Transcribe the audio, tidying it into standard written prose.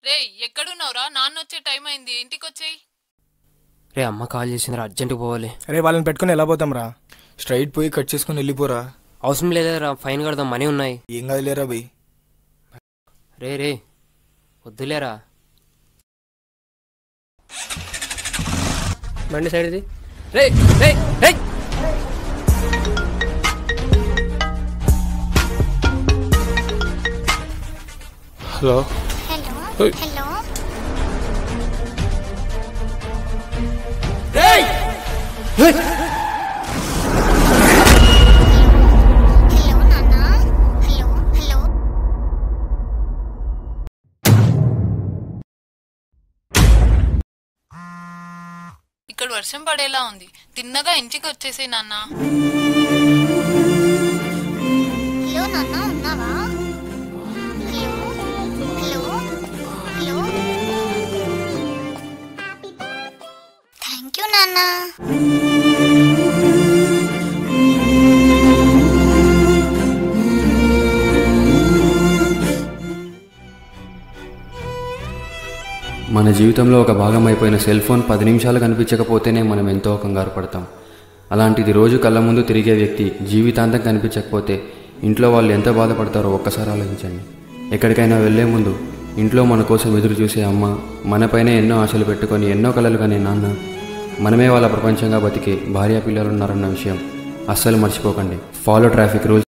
రే ఎక్కడున్నావురా? నాన్న వచ్చే టైం అయింది, ఇంటికి వచ్చేయి. రే అమ్మ కాల్ చేసిందిరా, అర్జెంటుగా పోవాలి. రే వాళ్ళని పెట్టుకుని ఎలా పోతాం రా? స్ట్రైట్ పోయి కట్ చేసుకుని వెళ్ళిపోరా. అవసరం లేదురా, ఫైన్ కడదాం, మనీ ఉన్నాయి. ఏం కాదులేరా బై. రే రే వద్దులేరా. బండి సైడ్ ఇది. రే రే రే హలో హలో హలో హలో నాన్న. హలో హలో ఇక్కడ వర్షం పడేలా ఉంది, తిన్నగా ఇంటికి వచ్చేసేయ్ నాన్న. హలో నాన్న, ఉన్నావా? Hello hello hello. Thank you నాన్న. మన జీవితంలో ఒక భాగం అయిపోయిన సెల్ ఫోన్ 10 నిమిషాలు కనిపించకపోతేనే మనం ఎంతో కంగారు పడతాం. అలాంటిది రోజు కళ్ళ ముందు తిరిగే వ్యక్తి జీవితాంతం కనిపించకపోతే ఇంట్లో వాళ్ళు ఎంత బాధపడతారో ఒక్కసారి ఆలోచించండి. ఎక్కడికైనా వెళ్లే ముందు ఇంట్లో మన కోసం ఎదురు చూసే అమ్మ, మనపైనే ఎన్నో ఆశలు పెట్టుకొని ఎన్నో కలలు కనే నాన్న, మనమే వాళ్ళ ప్రపంచంగా బతికే భార్య పిల్లలున్నారన్న విషయం అస్సలు మర్చిపోకండి. Follow traffic rules.